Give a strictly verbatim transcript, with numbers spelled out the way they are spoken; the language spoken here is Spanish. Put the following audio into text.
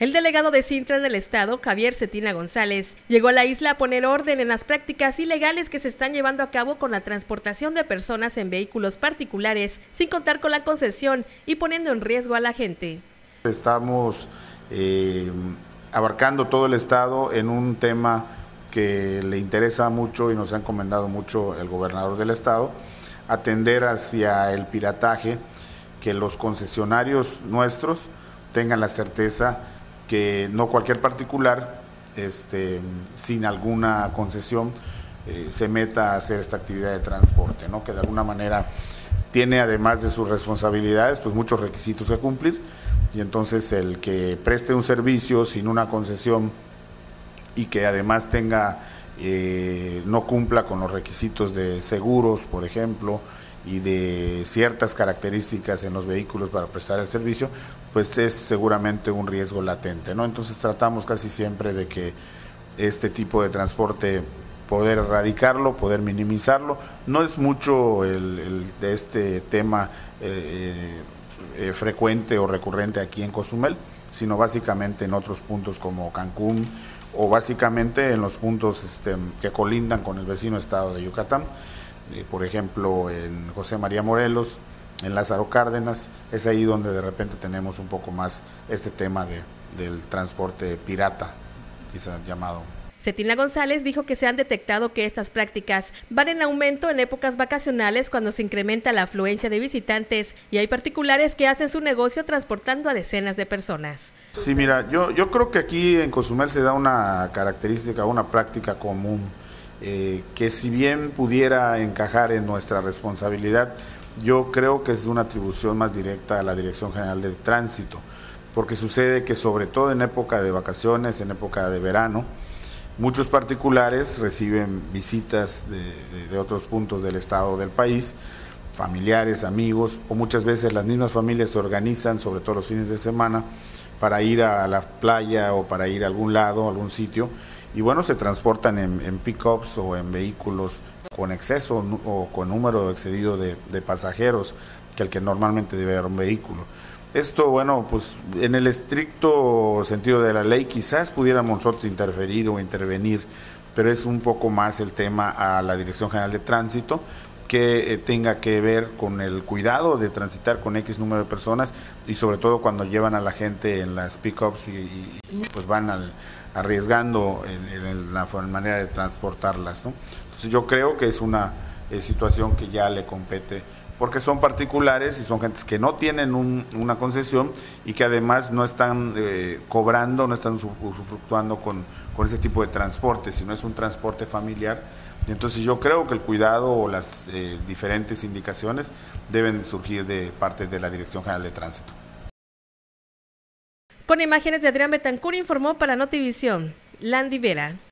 El delegado de Cintra en el estado, Javier Cetina González, llegó a la isla a poner orden en las prácticas ilegales que se están llevando a cabo con la transportación de personas en vehículos particulares, sin contar con la concesión y poniendo en riesgo a la gente. Estamos eh, abarcando todo el estado en un tema que le interesa mucho y nos ha encomendado mucho el gobernador del estado, atender hacia el pirataje, que los concesionarios nuestros tengan la certeza que no cualquier particular, este, sin alguna concesión, eh, se meta a hacer esta actividad de transporte, ¿no? Que de alguna manera tiene, además de sus responsabilidades, pues muchos requisitos que cumplir, y entonces el que preste un servicio sin una concesión y que además tenga, eh, no cumpla con los requisitos de seguros, por ejemplo, y de ciertas características en los vehículos para prestar el servicio, pues es seguramente un riesgo latente, ¿no? Entonces tratamos casi siempre de que este tipo de transporte poder erradicarlo, poder minimizarlo. No es mucho el, el de este tema eh, eh, frecuente o recurrente aquí en Cozumel, sino básicamente en otros puntos como Cancún o básicamente en los puntos este, que colindan con el vecino estado de Yucatán. Por ejemplo, en José María Morelos, en Lázaro Cárdenas, es ahí donde de repente tenemos un poco más este tema de, del transporte pirata, quizás llamado. Cetina González dijo que se han detectado que estas prácticas van en aumento en épocas vacacionales cuando se incrementa la afluencia de visitantes y hay particulares que hacen su negocio transportando a decenas de personas. Sí, mira, yo, yo creo que aquí en Cozumel se da una característica, una práctica común, Eh, que si bien pudiera encajar en nuestra responsabilidad, yo creo que es una atribución más directa a la Dirección General de Tránsito, porque sucede que sobre todo en época de vacaciones, en época de verano, muchos particulares reciben visitas de, de, de otros puntos del estado del país, familiares, amigos, o muchas veces las mismas familias se organizan, sobre todo los fines de semana, para ir a la playa o para ir a algún lado, a algún sitio, y bueno, se transportan en, en pick-ups o en vehículos con exceso o con número excedido de, de pasajeros que el que normalmente debe haber un vehículo. Esto, bueno, pues en el estricto sentido de la ley quizás pudiéramos nosotros interferir o intervenir, pero es un poco más el tema a la Dirección General de Tránsito, que eh, tenga que ver con el cuidado de transitar con X número de personas y sobre todo cuando llevan a la gente en las pick-ups y, y pues van al, arriesgando en, en la manera de transportarlas, ¿no? Entonces yo creo que es una eh, situación que ya le compete, porque son particulares y son gentes que no tienen un, una concesión y que además no están eh, cobrando, no están usufructuando con, con ese tipo de transporte, sino es un transporte familiar. Entonces yo creo que el cuidado o las eh, diferentes indicaciones deben surgir de parte de la Dirección General de Tránsito. Con imágenes de Adrián Betancur informó para Notivisión, Landy Vera.